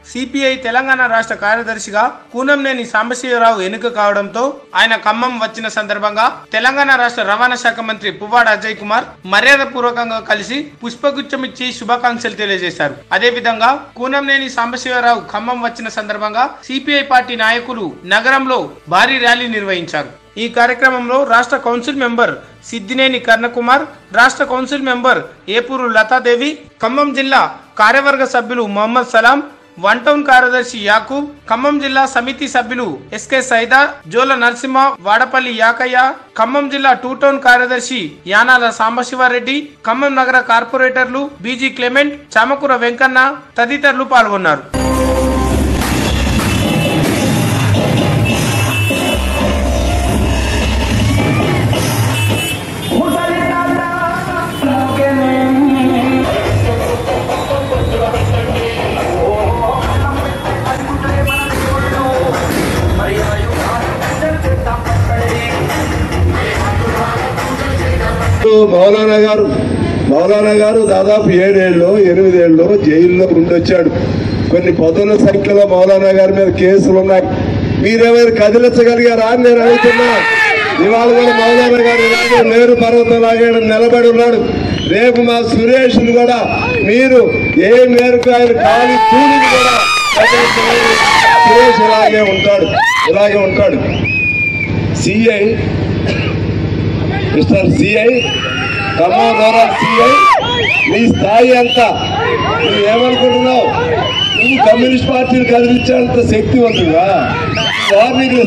CPI Telangana రాష్ట్ర కార్యదర్శిగా కూనంనేని సాంబశివరావు ఎన్నిక కావడంతో ఆయన ఖమ్మం వచ్చిన సందర్భంగా తెలంగాణ రాష్ట్ర రవాణా శాఖ మంత్రి పువ్వాడ అజయ్ కుమార్ మర్యాద పూర్వకంగా కలిసి పుష్పగుచ్చం ఇచ్చి శుభాకాంక్షలు తెలియజేశారు. అదేవిధంగా కూనంనేని సాంబశివరావు ఖమ్మం వచ్చిన సందర్భంగా సిపిఐ పార్టీ నాయకులు నగరంలో భారీ ర్యాలీ నిర్వహించారు. ఈ కార్యక్రమంలో రాష్ట్ర కౌన్సిల్ మెంబర్ సిద్దినేని కర్ణకుమార్, రాష్ట్ర కౌన్సిల్ మెంబర్ ఏపూరు లతాదేవి, ఖమ్మం జిల్లా కార్యవర్గ సభ్యులు మొహమ్మద్ సలాం, వన్ టౌన్ కార్యదర్శి యాకూబ్, ఖమ్మం జిల్లా సమితి సభ్యులు ఎస్కే సైదా, జోల నరసింహ, వాడపల్లి యాకయ్య, ఖమ్మం జిల్లా టూ టౌన్ కార్యదర్శి యానాల సాంబశివారెడ్డి, ఖమ్మం నగర కార్పొరేటర్లు బీజీ క్లెమెంట్, చామకూర వెంకన్న తదితరులు పాల్గొన్నారు. మౌలానా గారు దాదాపు 7 ఏళ్ళు 8 ఏళ్ళు జైల్లో ఉండొచ్చాడు. కొన్ని పదుల సంఖ్యలో మౌలానా గారి మీద కేసులు ఉన్నాయి. మీరేమైనా కదిలించగలిగారా అని నేను అడుగుతున్నా. ఇవాళ కూడా మౌలానా గారు ఇలాగే నేరు పర్వతం లాగే నిలబడి ఉన్నాడు. రేపు మా సురేష్ కూడా మీరు ఏ మేరకు ఆయన కాలి కూలిని కూడా సురేష్ ఇలాగే ఉంటాడు. CI Mister CI, Khammam rural CI, నీ స్థాయి అంతా నువ్వు ఏమనుకుంటున్నావు? నువ్వు కమ్యూనిస్ట్ పార్టీని కదిలించేంత శక్తి ఉంటుందా? వార్నింగ్లు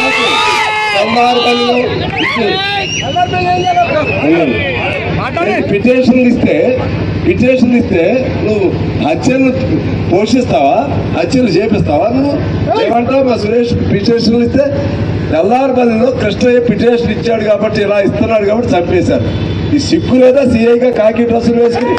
పిటిషన్లు ఇస్తే నువ్వు హత్యలు పోషిస్తావా? హత్యలు చేపిస్తావా? నువ్వు ఏమంటావు? మా సురేష్ పిటిషన్లు ఇస్తే తెల్లారపల్లిలో కృష్ణయ్య పిటిషన్ ఇచ్చాడు కాబట్టి ఇలా ఇస్తున్నాడు కాబట్టి చంపేశారు. ఈ సిగ్గు లేదా? సిఐగా కాకి డ్రెస్సులు వేసుకుని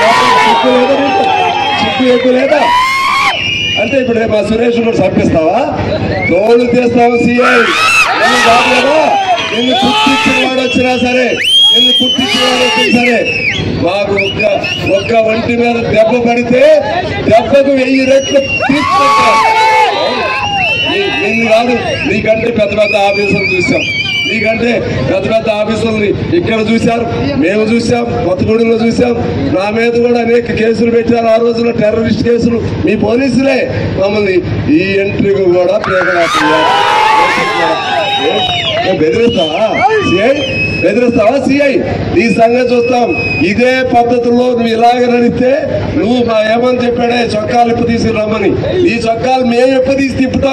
సిగ్గు ఎక్కువ లేదా అంటే ఇప్పుడు మా సురేష్ కూడా చంపిస్తావా? తోలు తీస్తావా? సిఐ కాదు కదా. నిన్ను కుట్టించిన వాడు వచ్చినా సరే మాకు ఒక్క ఒంటి మీద దెబ్బ పడితే దెబ్బకు 1000 రెట్లు తీసుకుంటాం. నిన్ను కాదు, నీకంటే పెద్ద పెద్ద ఆఫీసులు చూసాం. నీకంటే పెద్ద పెద్ద ఆఫీసుల్ని ఇక్కడ చూశారు, మేము చూసాం, కొత్తగూడెంలో చూసాం. నా మీద కూడా అనేక కేసులు పెట్టారు. ఆ రోజుల్లో టెర్రరిస్ట్ కేసులు. మీ పోలీసులే మమ్మల్ని ఈ ఎంట్రీకి కూడా బెదిరిస్తావా? సిఐ నీ సంగతి చూస్తాం. ఇదే పద్ధతుల్లో నువ్వు ఇలాగ నడిస్తే నువ్వు మా ఏమని చెప్పాడే చొక్కాలు ఇప్పు తీసి రమ్మని, ఈ చొక్కాలు మేము ఎప్పు తీసి తిప్పుతాం.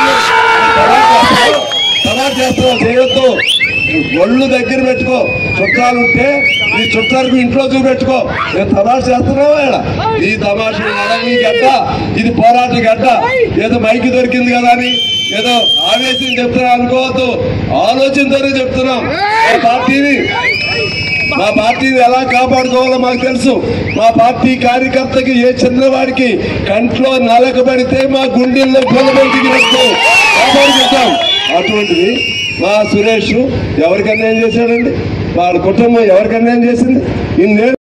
చేస్తావు చేయొద్దు. ఒళ్ళు దగ్గర పెట్టుకో. చుట్టాలు ఉంటే నీ చుట్టాలకు ఇంట్లో చూపెట్టుకో. నేను తమాష చేస్తున్నావా? ఈ తమాష నీ గడ్డ, ఇది పోరాట గడ్డ. ఏదో మైకి దొరికింది కదా అని ఏదో ఆవేశం చెప్తున్నా అనుకోవద్దు. ఆలోచనతోనే చెప్తున్నాం. మా పార్టీని ఎలా కాపాడుకోవాలో మాకు తెలుసు. మా పార్టీ కార్యకర్తకి ఏ చిన్నవాడికి కంట్లో నలకబడితే మా గుండెల్లో గొల్లబడికి కాపాడుకుంటాం. అటువంటిది మా సురేష్ ఎవరికి అన్యాయం చేశాడండి? వాళ్ళ కుటుంబం ఎవరికి అన్యాయం చేసింది?